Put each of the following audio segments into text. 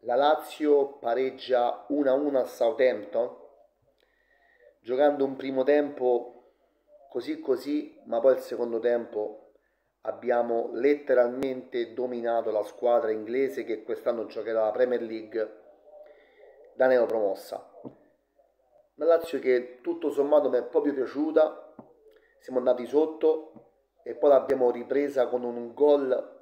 La Lazio pareggia 1-1 a Southampton, giocando un primo tempo così così, ma poi il secondo tempo abbiamo letteralmente dominato la squadra inglese che quest'anno giocherà la Premier League da neopromossa. Una Lazio che tutto sommato mi è proprio piaciuta, siamo andati sotto e poi l'abbiamo ripresa con un gol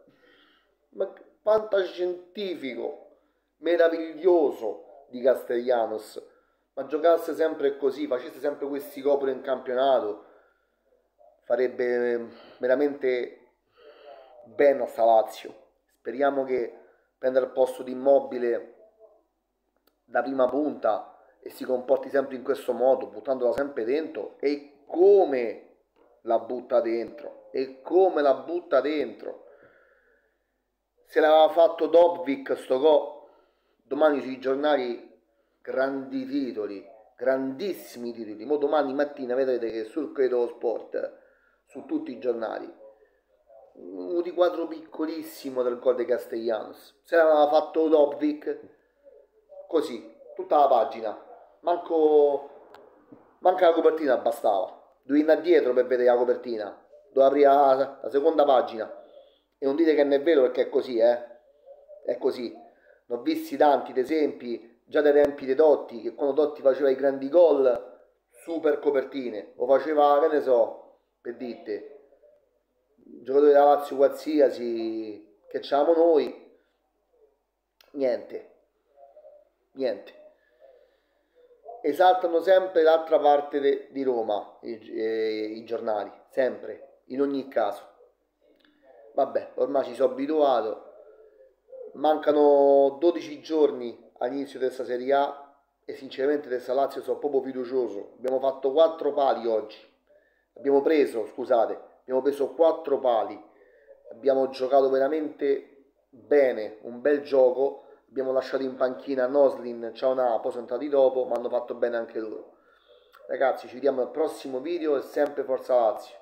fantascientifico, meraviglioso di Castellanos. Ma giocasse sempre così, facesse sempre questi gol in campionato, farebbe veramente bene a sta Lazio. Speriamo che prenda il posto di Immobile da prima punta e si comporti sempre in questo modo, buttandola sempre dentro. E come la butta dentro, e come la butta dentro. Se l'aveva fatto Dovvik sto gol, domani sui giornali grandi titoli, grandissimi titoli. Mo domani mattina vedrete che sul Credo Sport, su tutti i giornali, un riquadro piccolissimo del gol di Castellanos. Se l'aveva fatto Dovvik, così, tutta la pagina, manca la copertina bastava. Dovevi andare dietro per vedere la copertina, dove aprire la seconda pagina. E non dite che non è vero perché è così, è così. Ne ho visti tanti esempi già dai tempi dei Totti, che quando Totti faceva i grandi gol, super copertine, o faceva, che ne so, per dite, giocatori della Lazio qualsiasi che c'avevamo noi, niente, niente. Esaltano sempre l'altra parte di Roma, i giornali, sempre, in ogni caso. Vabbè, ormai ci sono abituato. Mancano 12 giorni all'inizio di questa Serie A e sinceramente questa Lazio sono proprio fiducioso. Abbiamo fatto 4 pali oggi. Abbiamo preso 4 pali. Abbiamo giocato veramente bene, un bel gioco. Abbiamo lasciato in panchina Noslin, Ciaonà, poi sono entrati dopo, ma hanno fatto bene anche loro. Ragazzi, ci vediamo al prossimo video e sempre Forza Lazio.